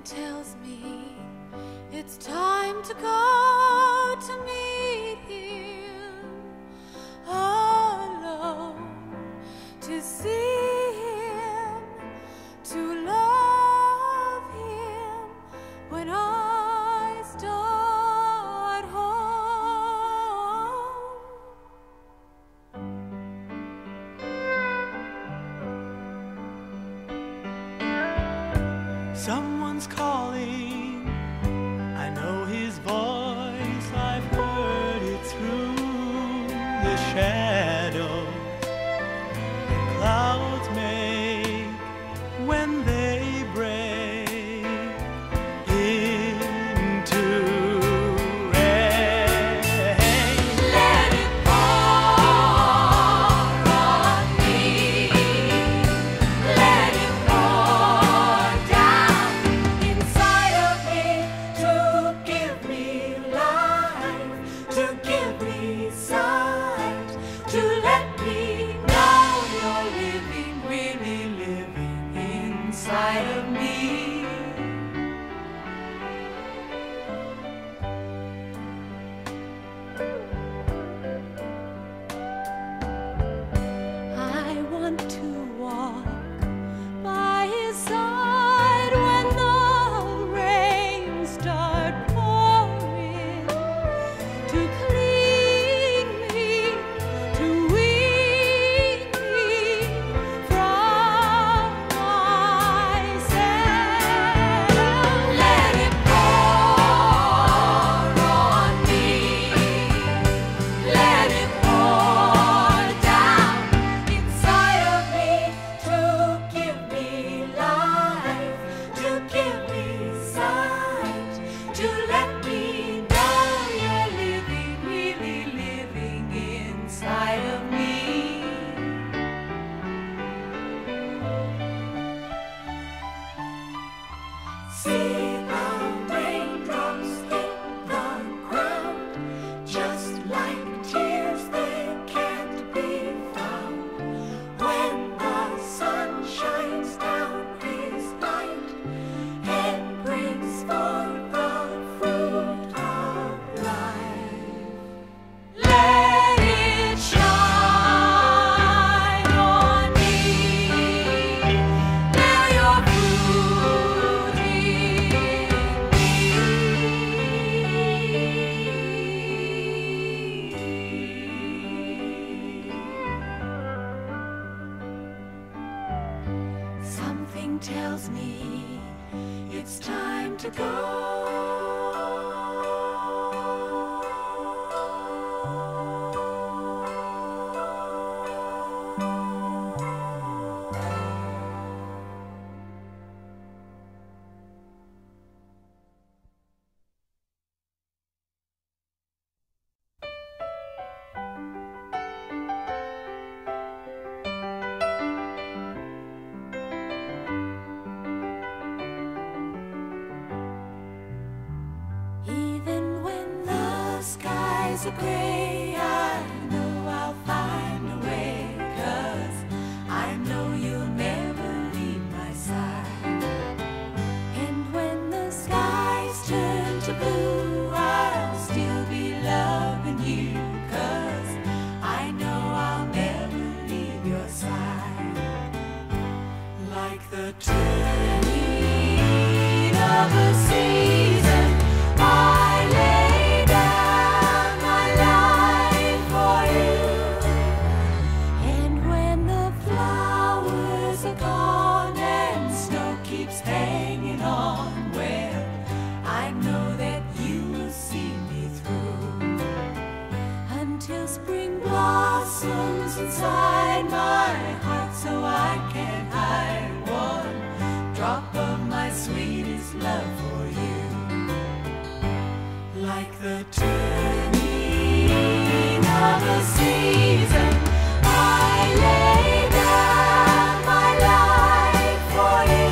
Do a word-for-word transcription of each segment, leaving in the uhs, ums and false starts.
tells me it's time to go to meet him alone, to see him, to love him when I start home. Someone's calling, I know his voice, I've heard it through the shadows that clouds make when they break into rain. Let it pour on me, let it pour down inside of me to give me life, to give me sight, to let me know you're living, really living inside of me. I want to walk by his side when the rain start pouring, to clean me, to wean me from myself. Let it pour on me, let it pour down inside of me to give me life, to give me sight, to let me know you're living, really living inside of me. See the raindrops hit the ground, just like tears they can't be found. When the sun shines down his light and brings forth the fruit of life, let it shine on me. Now your fruit in me. Something tells me it's time to Even when the skies are gray, I know I'll find a way, 'cause I know you'll never leave my side. And when the skies turn to blue, I'll still be loving you, 'cause I know I'll never leave your side. Like the turning of a season, I lay down my life for you. And when the flowers are gone and snow keeps hanging on, well, I know that you will see me through until spring blossoms inside my heart, so I can hide one drop of my sweetest love for you. Like the turning of a season, I lay down my life for you.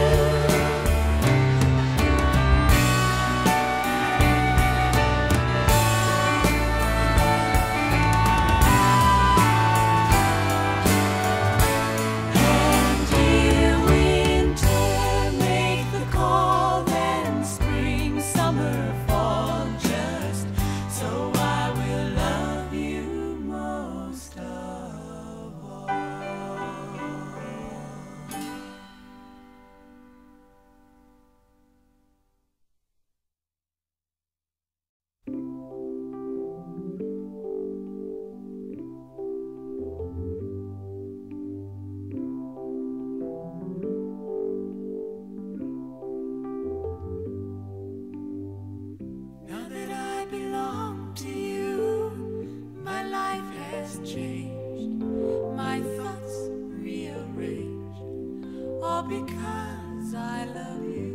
all because I love you.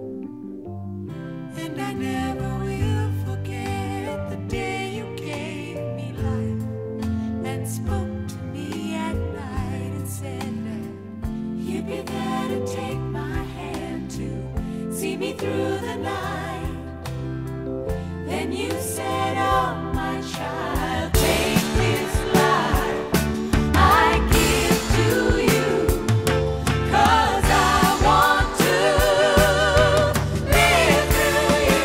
And I never will forget the day you gave me life and spoke to me at night and said that you'd be there to take my hand to see me through the night. Then you said, oh my child, take this life I give to you, 'cause I want to live through you.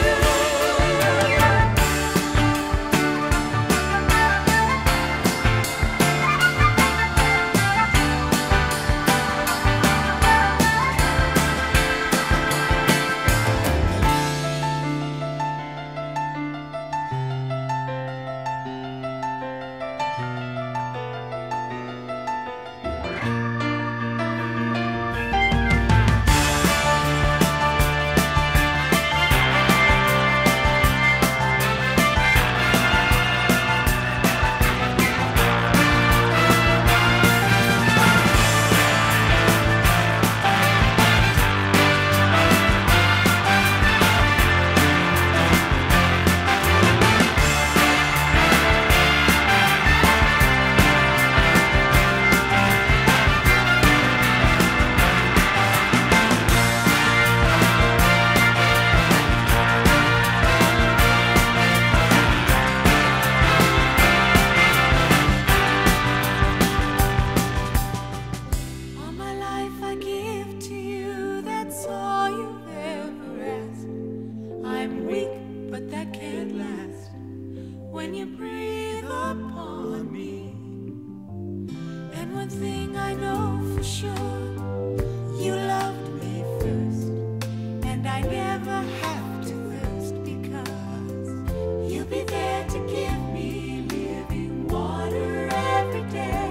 All my life I give to you, that's all you've ever asked. I'm weak, but that can't last when you breathe upon me. And one thing I know for sure, you loved me first, and I never have to thirst, because you'll be there to give me living water every day.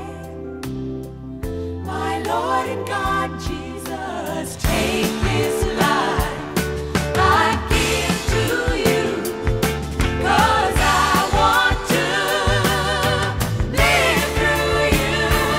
My Lord and God, Jesus, take this life I give to you, 'cause I want to live through you.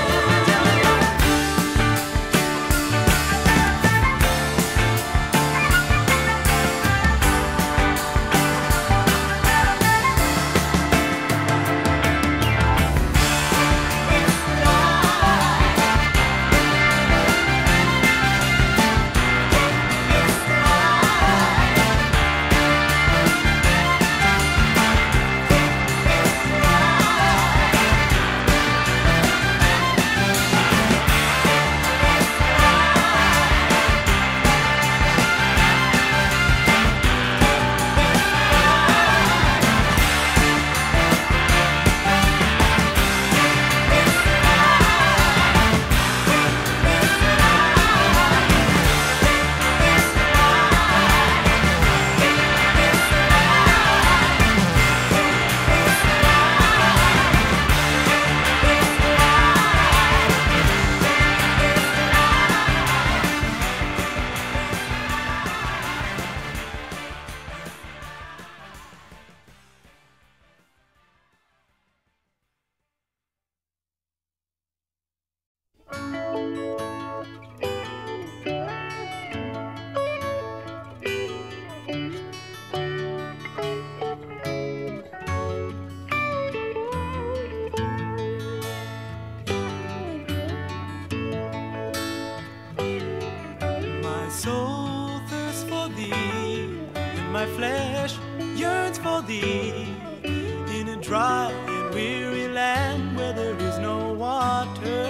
My soul thirsts for thee, and my flesh yearns for thee, in a dry and weary land where there is no water.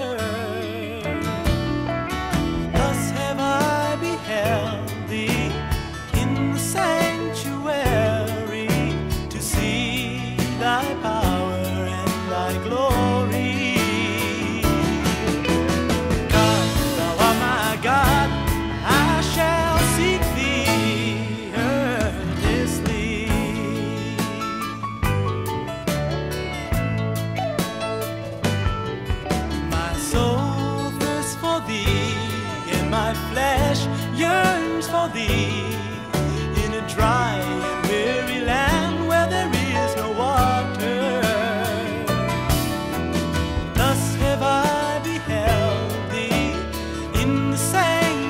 Thus have I beheld thee in the sanctuary, to see thy power and thy glory. God, thou art my God, I shall seek thee earnestly. My soul thirsts for thee, and my flesh yearns for thee, in a dry and weary land where there is no water. Thus have I beheld thee in the sanctuary,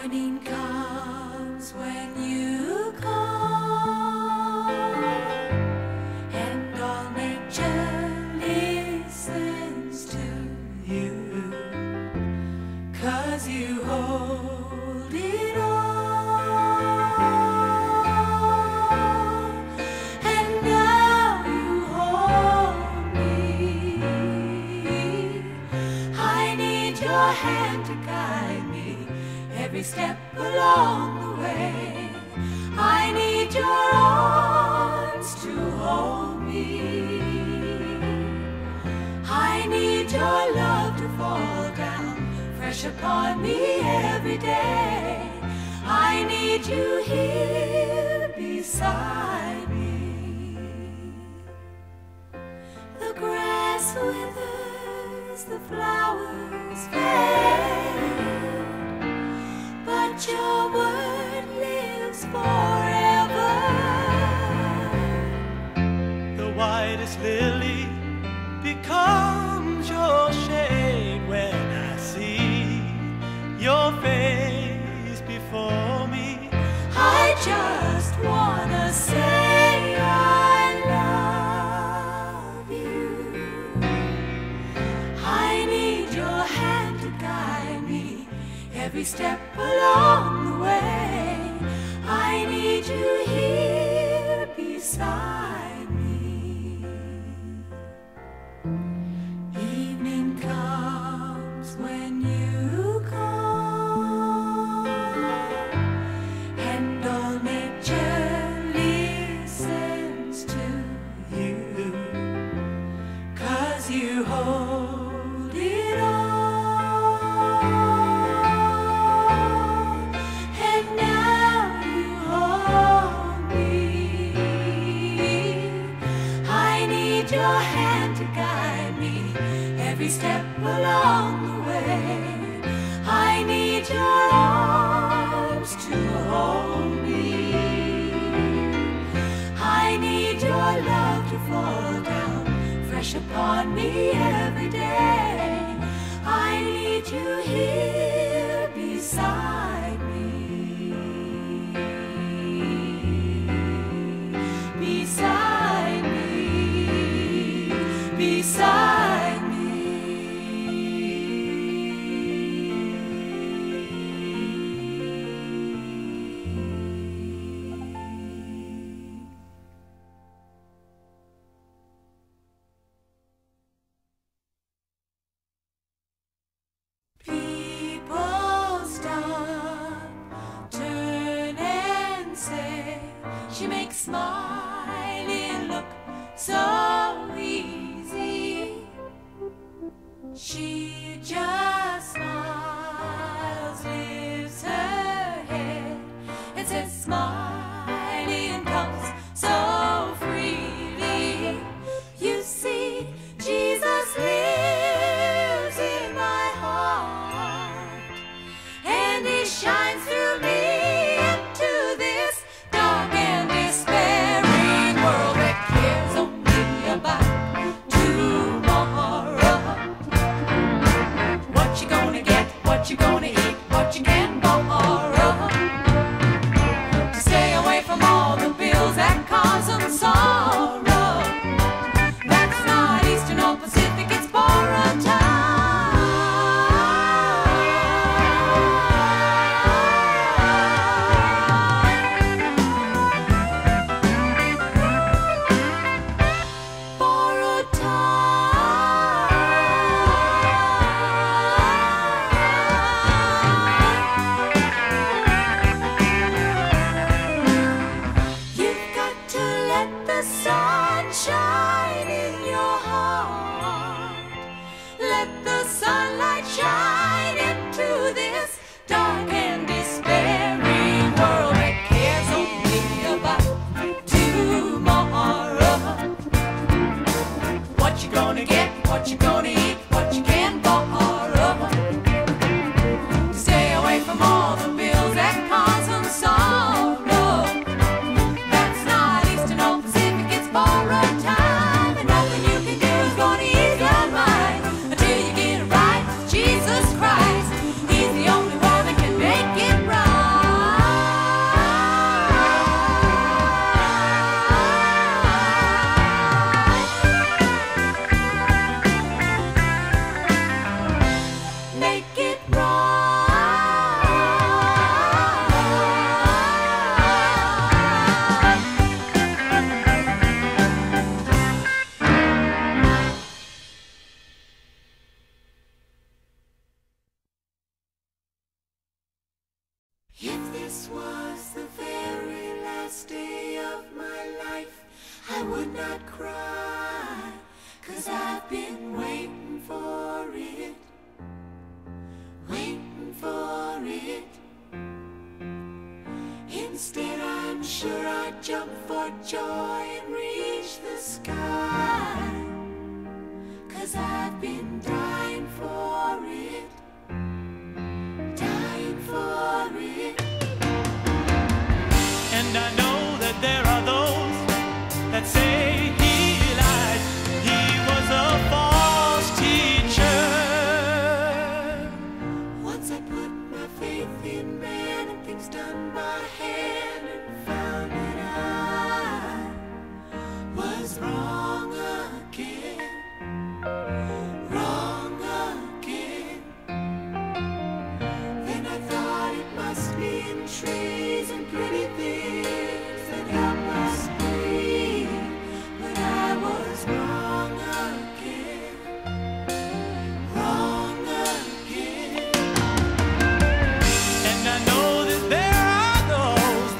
Morning comes when you come, and all nature listens to you, 'cause you hold it all, and now you hold me. I need your hand to guide me every step along the way. I need your arms to hold me. I need your love to fall down fresh upon me every day. I need you here beside me. The grass withers, the flowers fade, but your word lives forever. The whitest lily becomes your shade when I see your face before me. I just wanna say I love you. I need your hand to guide me every step along the way. I need you here beside me. Evening comes when you come, and all nature listens to you, 'cause you hold it all, and now you hold me. I need your hand to guide me every step along the way. I need your arms to hold me. I need your love to fall down fresh upon me every day. I need you here beside me. Beside me. Beside me. People stop, turn and say, she makes smiling look so easy. She just smiles, lifts her head, and says smiling comes so freely. You see, Jesus lives in my heart, and he shines through me into this dark and despairing world that cares only about tomorrow. What you gonna get, what you gonna eat, what you can borrow, to stay away from all the bills that cause them sorrow. That's not Eastern or Pacific, it's borrowed time. Borrowed time. You've got to let the sun shine in your heart. Let the sunlight shine into this dark and despairing world that cares only about tomorrow. What you gonna get, what you gonna eat, what you can borrow, to stay away from all the bills that cause them sorrow. That's not Eastern or Pacific, it's borrowed time. And nothing you can do is gonna ease your mind until you get it right with Jesus Christ. He's the only one that can make it right. If this was the very last day of my life, I would not cry, 'cause I've been waiting for it, waiting for it. Instead, I'm sure I'd jump for joy and reach the sky, 'cause I've been dying for it, dying for it. And I know that there are those that say he lied, he was a false teacher. Once I put my faith in man and things done by hand, and found that I was wrong again, wrong again. Then I thought it must be in trees and pretty things that help us breathe, but I was wrong again, wrong again. And I know that there are those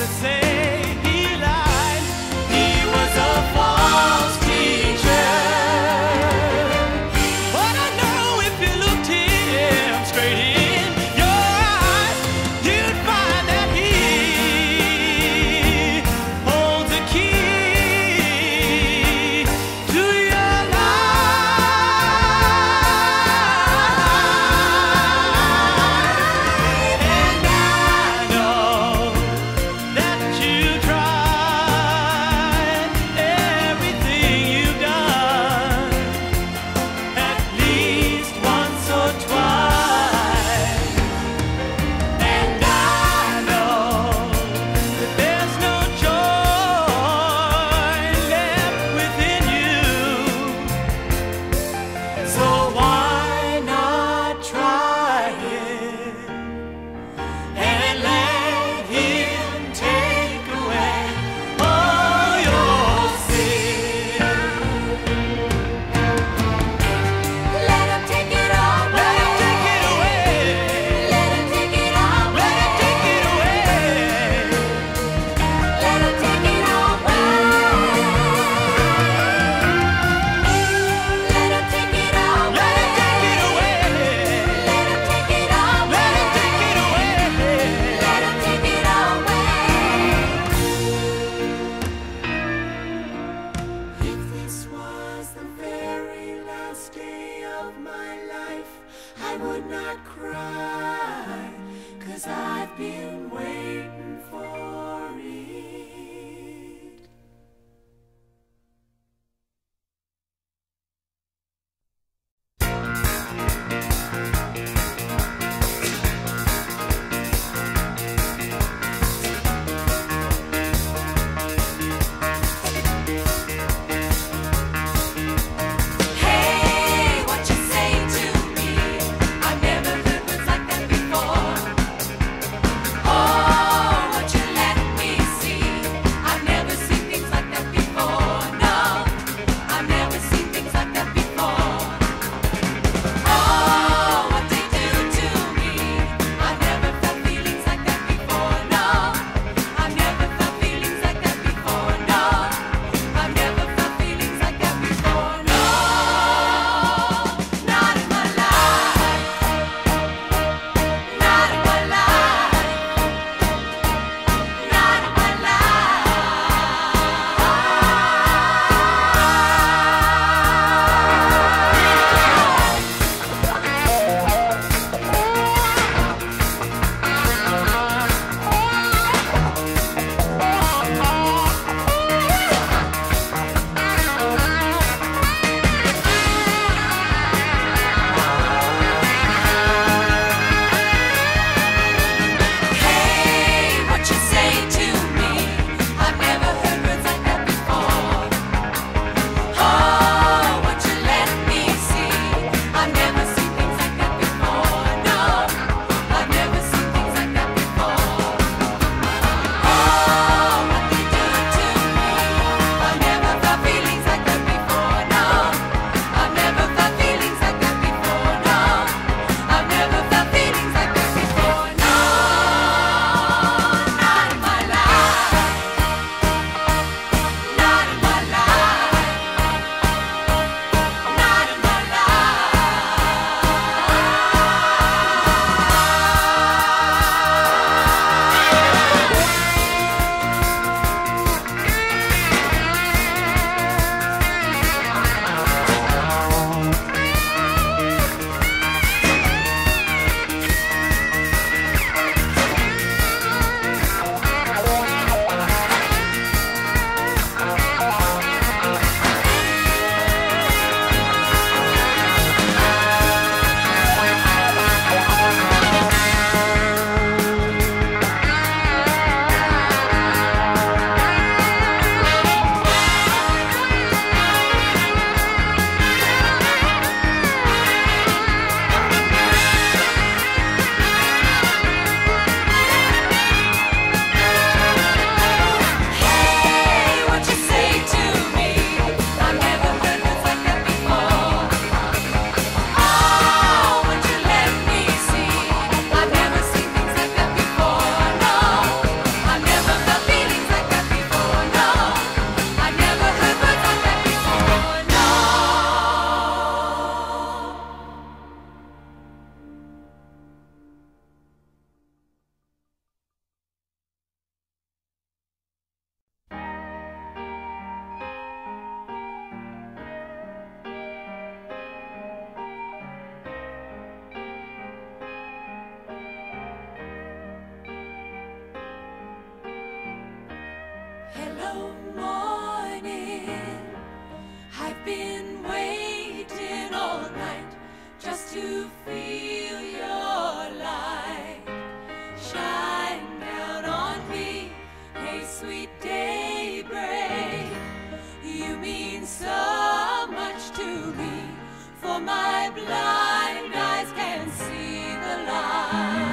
Hello, morning. I've been waiting all night just to feel your light shine down on me. Hey, sweet daybreak, you mean so much to me, for my blind eyes can see the light.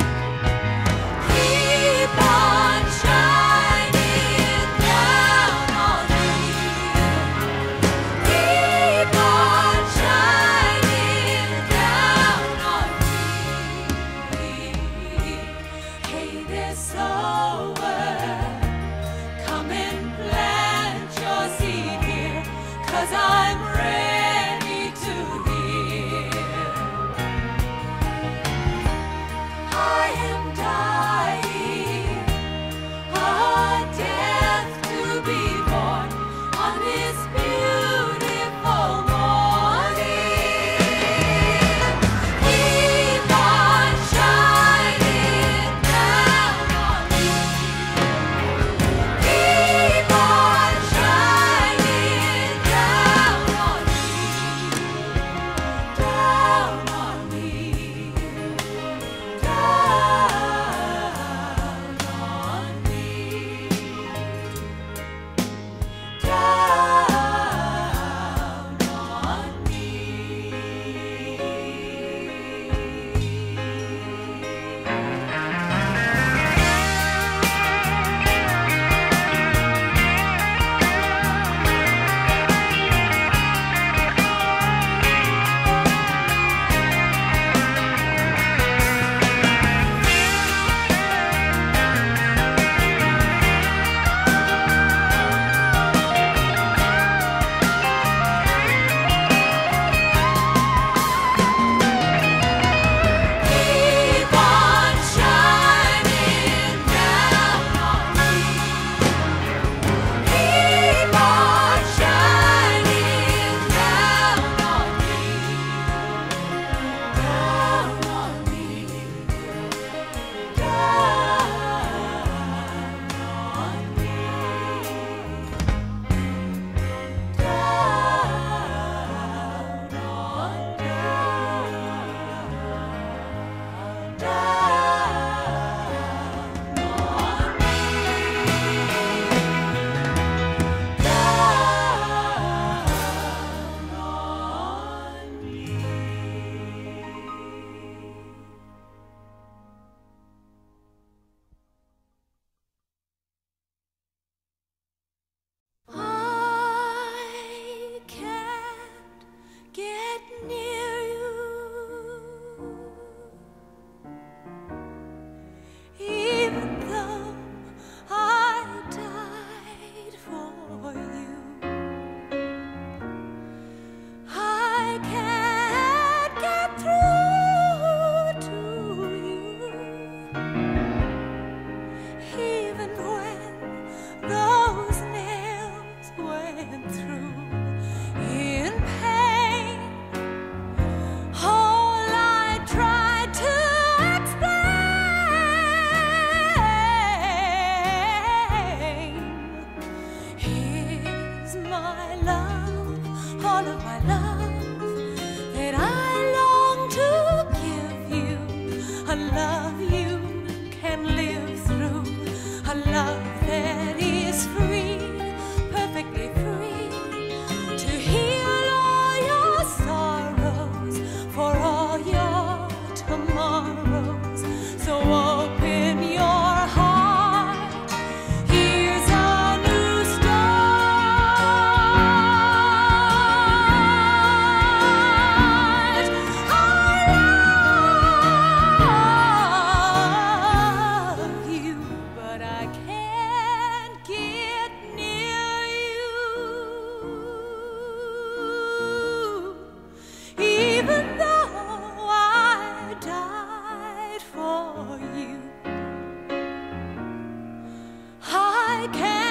Keep on shining down on me. Keep on shining down on me. Hey, this over, come and plant your seed here, 'cause I'm ready to hear. I am dying, a death to be born on this beautiful morning. Keep on shining down on me. Keep on shining down on me. Down on me. Down on me. Down on me. Keep on shining down on me. Keep on shining down on me. Down on me. I can't get near you, even though I died for you. I can't get through to you, even when those nails went through in pain. All I tried to explain is my love, all of my love that I long to give you, a love you can live through, a love that is free, perfectly free, to heal all your sorrows, for all your tomorrows. So open your heart, here's a new start. I love you, but I can't get near you, even though I died for you. I can't